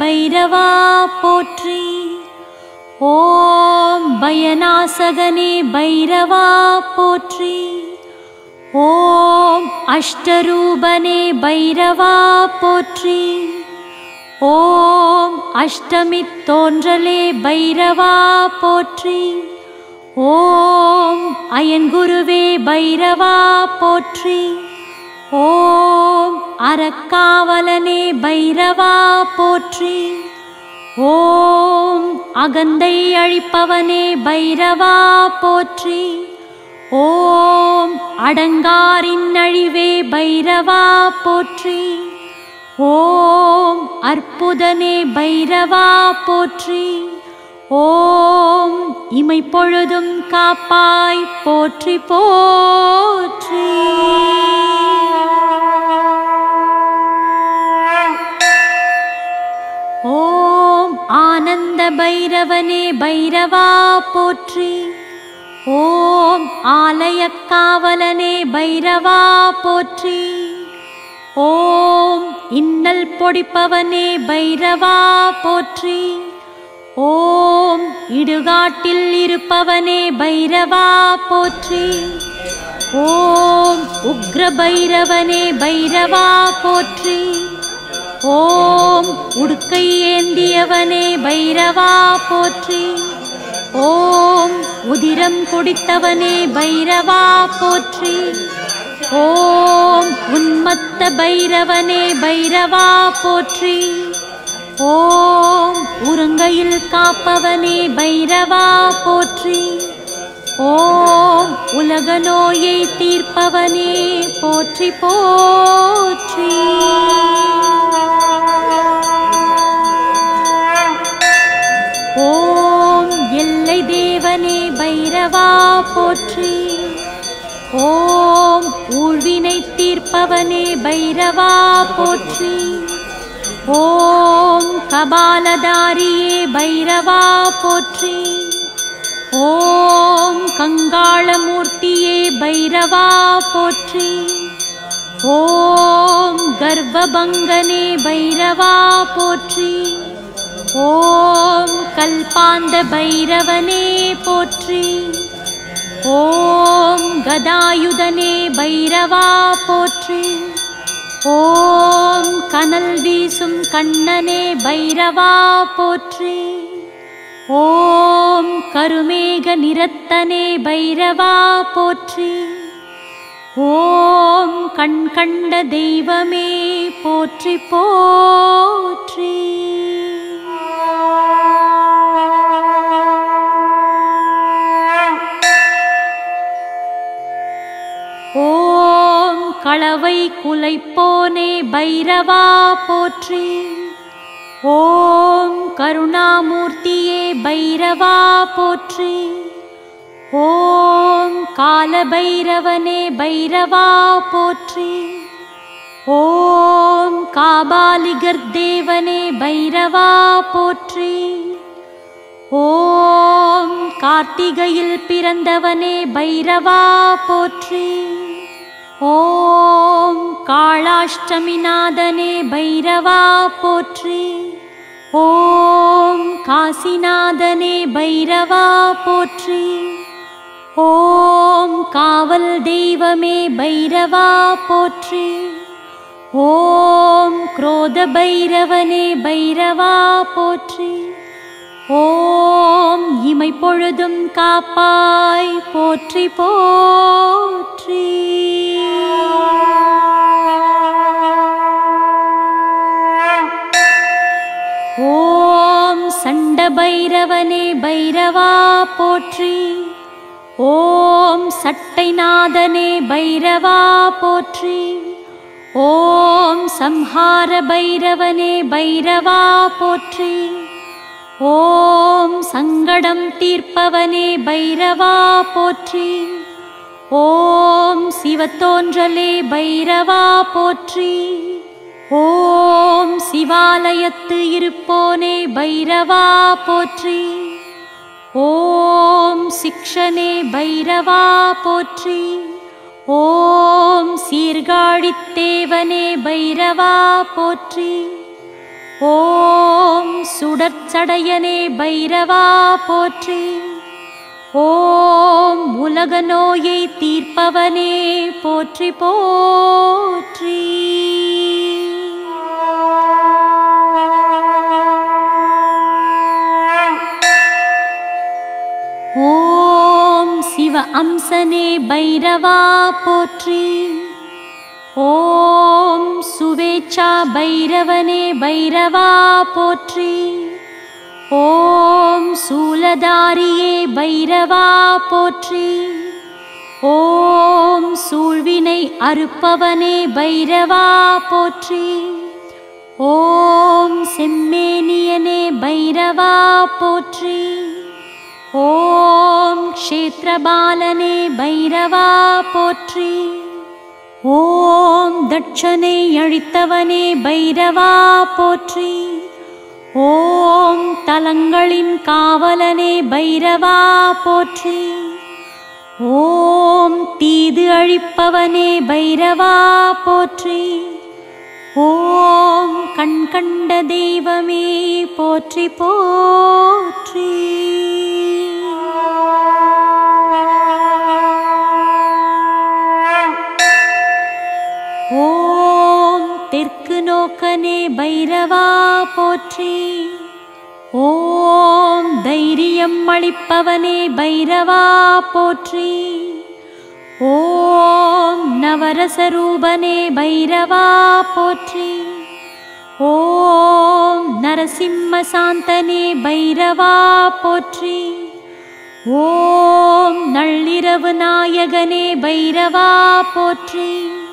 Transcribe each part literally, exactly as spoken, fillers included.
பைரவா போற்றி. ஓம் பயநாசகனே பைரவா போற்றி. ஓம் அஷ்டரூபனே பைரவா போற்றி. ஓம் அஷ்டமித் தோன்றலே பைரவா போற்றி. ஓம் அயன்குருவே பைரவா போற்றி. ஓம் அறக்காவலனே பைரவா போற்றி. ஓம் அகந்தை அழிப்பவனே பைரவா போற்றி. ஓம் அடங்காரின் அழிவே பைரவா போற்றி. ஓம் அற்புதனே பைரவா போற்றி. ஓம் இமைப்பொழுதும் காப்பாய் போற்றி போற்றி. ஓம் ஆனந்த பைரவனே பைரவா போற்றி. ஓம் ஆலயக்காவலனே பைரவா போற்றி. ஓம் இன்னல் பொடிப்பவனே பைரவா போற்றி. ஓம் இடுகாட்டில் இருப்பவனே பைரவா போற்றி. ஓம் உக்ர பைரவனே பைரவா போற்றி. ஓம் உடுக்கை ஏந்தியவனே பைரவா போற்றி. ஓம் உதிரம் குடித்தவனே பைரவா போற்றி. ஓம் உன்மத்த பைரவனே பைரவா போற்றி. ஓம் உறங்கையில் காப்பவனே பைரவா போற்றி. ஓம் உலக நோயை தீர்ப்பவனே போற்றி போற்றி. ஓம் எல்லை தேவனே பைரவா போற்றி. ஓம் ஊழ்வினை தீர்ப்பவனே பைரவா போற்றி. ஓம் கபாலதாரியே பைரவா போற்றி. ஓம் கங்காளமூர்த்தியே பைரவா போற்றி. ஓம் கர்வபங்கனே பைரவா போற்றி. ஓம் கல்பாந்த பைரவனே போற்றி. ஓம் கதாயுதனே பைரவா போற்றி. ஓம் கனல் வீசும் கண்ணனே பைரவா போற்றி. ஓம் கருமேக நிறத்தனே பைரவா போற்றி. ஓம் கண் கண்ட தெய்வமே போற்றி போற்றி. ஓம் களவை குலைப்போனே பைரவா போற்றி. ஓம் கருணாமூர்த்தியே பைரவா போற்றி. ஓம் காலபைரவனே பைரவா போற்றி. ஓம் காபாலிகர் தேவனே பைரவா போற்றி. ஓம் கார்த்திகையில் பிறந்தவனே பைரவா போற்றி. ஓம் காளாஷ்டமிநாதனே பைரவா போற்றி. ஓம் காசிநாதனே பைரவா போற்றி. ஓம் காவல் தெய்வமே பைரவா போற்றி. ஓம் குரோத பைரவனே பைரவா போற்றி. ஓம் இமைப்பொழுதும் காப்பாய் போற்றி போற்றி. ஓம் சண்ட பைரவனே பைரவா போற்றி. ஓம் சட்டைநாதனே பைரவா போற்றி. ஓம் சம்ஹார பைரவனே பைரவா போற்றி. ஓம் சங்கடம் தீர்ப்பவனே பைரவா போற்றி. ஓம் சிவத்தோன்றலே பைரவா போற்றி. ஓம் சிவாலயத்து இருப்போனே பைரவா போற்றி. ஓம் சிக்ஷனே பைரவா போற்றி. ஓம் சீர்காழித்தேவனே பைரவா போற்றி. ஓம் சுடற்சடையனே பைரவா போற்றி. ஓம் உலக நோயை தீர்ப்பவனே போற்றி போற்றி. ஓம் சிவ அம்சனே பைரவா போற்றி. ஓம் சுவேச்சா பைரவனே பைரவா போற்றி. ஓம் சூலதாரியே பைரவா போற்றி. ஓம் சூழ்வினை அறுப்பவனே பைரவா போற்றி. ஓம் செம்மேனியனே பைரவா போற்றி. ஓம் க்ஷேத்ரபாலனே பைரவா போற்றி. ஓம் தட்சனை அழித்தவனே பைரவா போற்றி. ஓம் தலங்களின் காவலனே பைரவா போற்றி. ஓம் தீது அழிப்பவனே பைரவா போற்றி. ஓம் கண் கண்ட தெய்வமே போற்றி போற்றி. ஓம் தெற்கு நோக்கனே பைரவா போற்றி. ஓம் தைரியம் அளிப்பவனே பைரவா போற்றி. ஓம் நவரசரூபனே பைரவா போற்றி. ஓம் நரசிம்ம சாந்தனே பைரவா போற்றி. ஓம் நள்ளிரவு நாயகனே பைரவா போற்றி.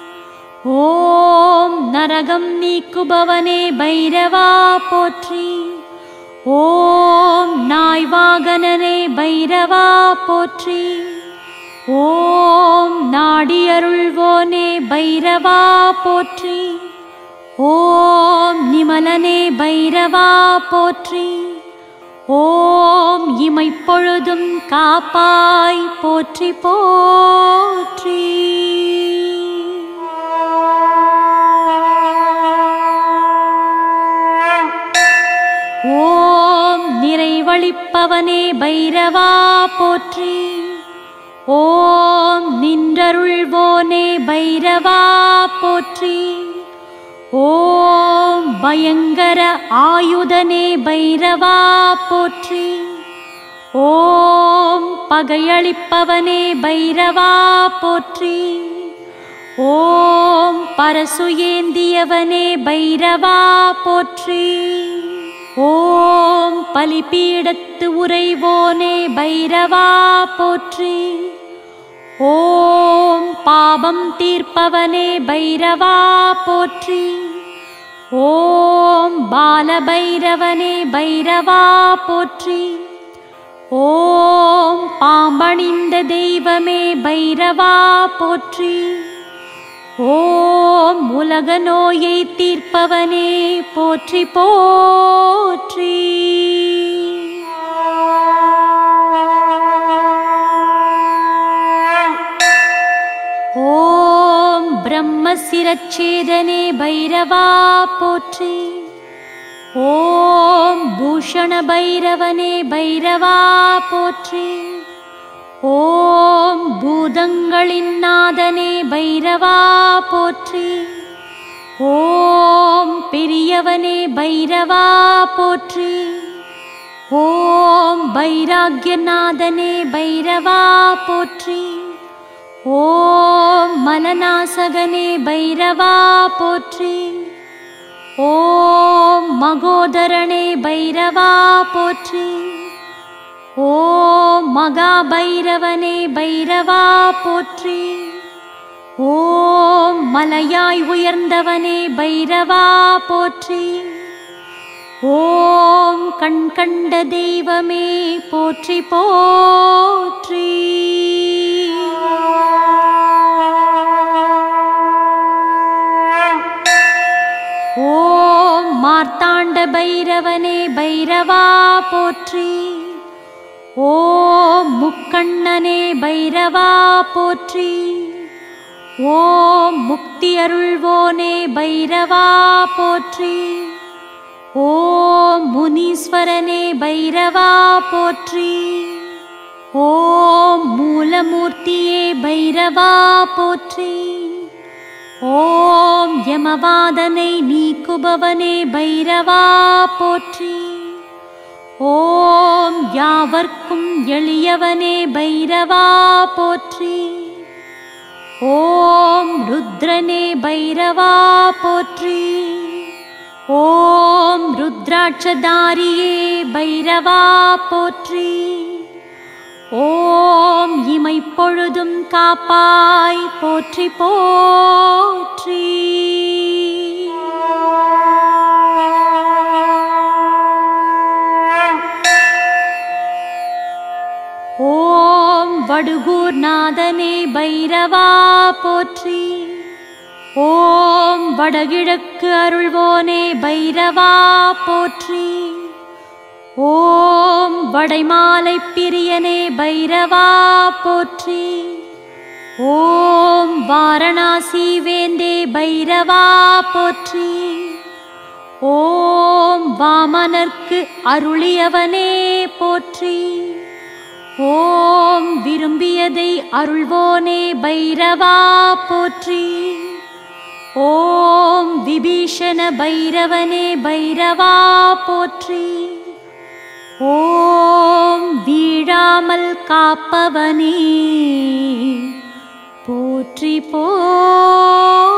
ஓம் நரகம் நீக்குபவனே பைரவா போற்றி. ஓம் நாய்வாகனனே பைரவா போற்றி. ஓம் நாடியருள்வோனே பைரவா போற்றி. ஓம் நிமலனே பைரவா போற்றி. ஓம் இமைப்பொழுதும் காப்பாய் போற்றி போற்றி. ஓம் நிறைவளிப்பவனே பைரவா போற்றி. ஓம் நின்றருள்வோனே பைரவா போற்றி. ஓம் பயங்கர ஆயுதனே பைரவா போற்றி. ஓம் பகையளிப்பவனே பைரவா போற்றி. ஓம் பரசு ஏந்தியவனே பைரவா போற்றி. ஓம் பலிபீடத்து உறைவோனே பைரவா போற்றி. ஓம் பாபம் தீர்ப்பவனே பைரவா போற்றி. ஓம் பாலபைரவனே பைரவா போற்றி. ஓம் பாம்பணிந்த தெய்வமே பைரவா போற்றி. ஓம் உலக நோயை தீர்ப்பவனே போற்றி போற்றி. ஓம் பிரம்மசிரச்சேதனே பைரவா போற்றி. ஓம் பூஷண பைரவனே பைரவா போற்றி. ஓம் பூதங்களின் நாதனே பைரவா போற்றி. ஓம் பெரியவனே பைரவா போற்றி. ஓம் பைராக்யநாதனே பைரவா போற்றி. ஓம் மலநாசகனே பைரவா போற்றி. ஓம் மகோதரனே பைரவா போற்றி. ஓம் மகாபைரவனே பைரவா போற்றி. ஓம் மலையாய் உயர்ந்தவனே பைரவா போற்றி. ஓம் கண் கண்ட தெய்வமே போற்றி போற்றி. ஓம் மார்த்தாண்ட பைரவனே பைரவா போற்றி. ஓம் முக்கண்ணனே பைரவா போற்றி. ஓம் முக்தி அருள்வோனே பைரவா போற்றி. ஓம் முனீஸ்வரனே பைரவா போற்றி. ஓம் மூலமூர்த்தியே பைரவா போற்றி. ஓம் யமவாதனை நீக்குபவனே பைரவா போற்றி. ஓம் யாவர்க்கும் எளியவனே பைரவா போற்றி. ஓம் ருத்ரனே பைரவா போற்றி. ஓம் ருத்ராட்சதாரியே பைரவா போற்றி. ஓம் இமைப்பொழுதும் காப்பாய் போற்றி போற்றி. ஓம் வடுகூர்நாதனே பைரவா போற்றி. ஓம் வடகிழக்கு அருள்வோனே பைரவா போற்றி. ஓம் வடைமாலை பிரியனே பைரவா போற்றி. ஓம் வாரணாசி வேந்தே பைரவா போற்றி. ஓம் வாமனர்க்கு அருளியவனே போற்றி. ஓம் விரும்பியதை அருள்வோனே பைரவா போற்றி. ஓம் விபீஷண பைரவனே பைரவா போற்றி. ஓம் வீழாமல் காப்பவனே போற்றி போற்றி.